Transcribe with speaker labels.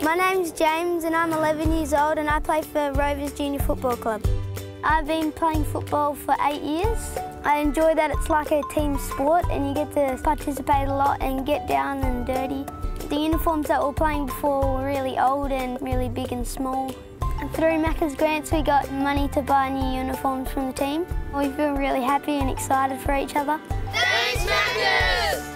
Speaker 1: My name's James and I'm 11 years old and I play for Rovers Junior Football Club. I've been playing football for 8 years. I enjoy that it's like a team sport and you get to participate a lot and get down and dirty. The uniforms that we were playing before were really old and really big and small. And through Macca's grants we got money to buy new uniforms from the team. We feel really happy and excited for each other.
Speaker 2: Thanks, Macca!